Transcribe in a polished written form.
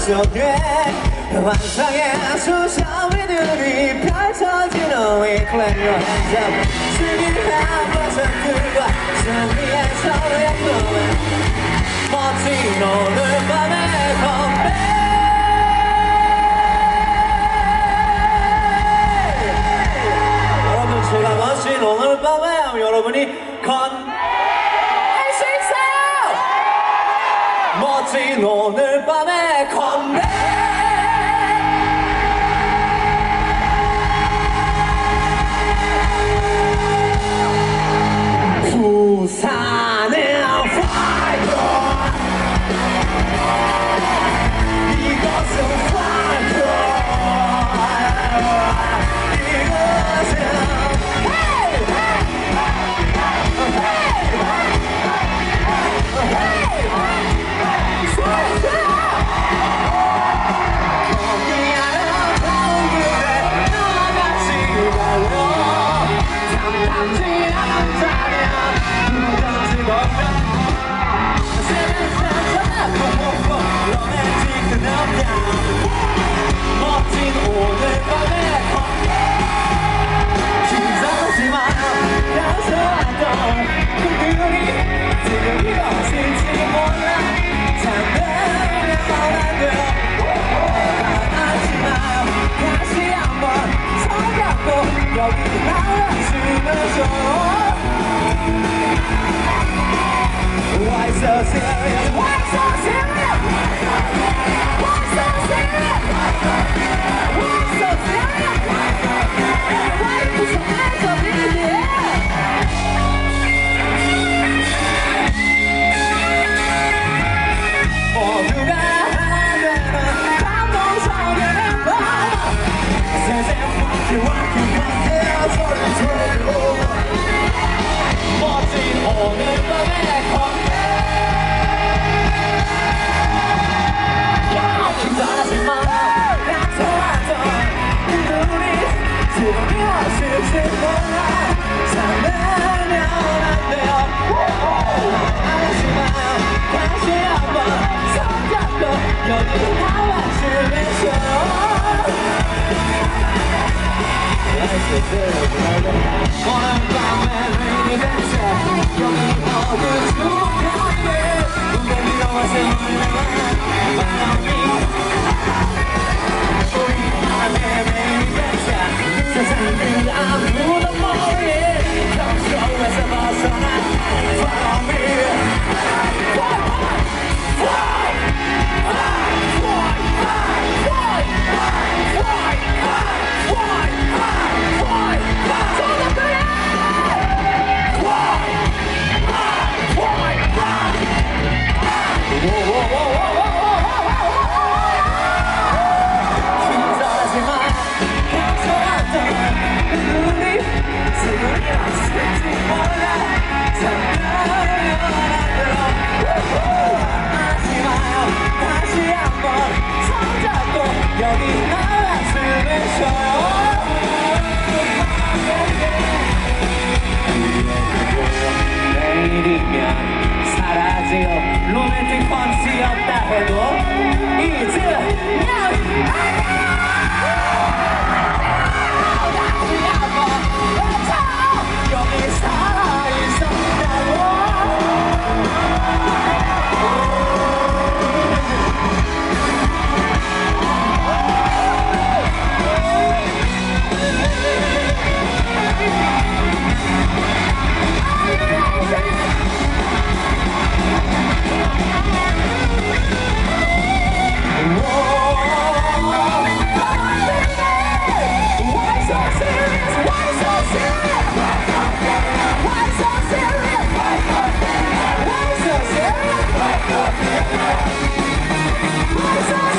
속에 환상의 수사위들이 펼쳐지는 이 clap your hands up 슬기한 버섯들과 승리의 서로의 꿈에 멋진 오늘 밤의 건배 여러분 제가 멋진 오늘 밤에 여러분이 할 수 있어요! 멋진 오늘 밤의 건배 부산의 파이터 이것은 파이터 이것은 멋진 오늘 밤의 긴장하지 마 평소하던 그들이 지금 이어질지 몰라 잠들면 안 돼요 하지 마요 다시 한번 손잡고 여기 나와 주면서 Why so serious? Why so serious? Why so serious? Why so serious? Everybody put your hands up in the air. 모두가 하나되는 감동적인 밤 세상 완벽한 소리 들고 멋진 오늘 밤의 건배 긴장하지 마 약속하던 그들이 지금 이어질지 몰라 잠들면 안 돼요 하지 마요 다시 한번 손잡고 여기 나와 주면서 오늘 밤에 rainy dance 여기 모두 주목하게 우리 영화에서 우리 밤에 rainy dance 세상 그 아무도 모르게 평소에서 벗어나 Follow me 여기 나왔으면서요 내일이면 사라질 로맨틱 펀치였다 해도 잊으면 여기 살아있었다고 Why so serious?